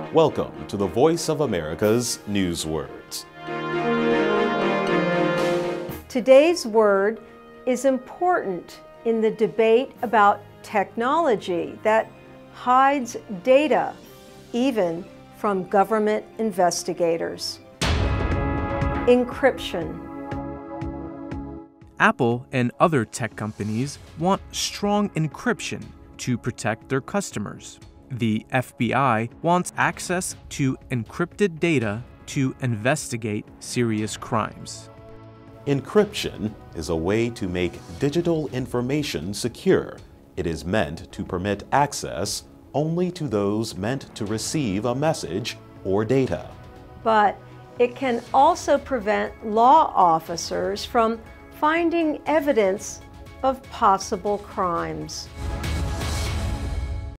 Welcome to the Voice of America's News Words. Today's word is important in the debate about technology that hides data, even from government investigators. Encryption. Apple and other tech companies want strong encryption to protect their customers. The FBI wants access to encrypted data to investigate serious crimes. Encryption is a way to make digital information secure. It is meant to permit access only to those meant to receive a message or data. But it can also prevent law officers from finding evidence of possible crimes.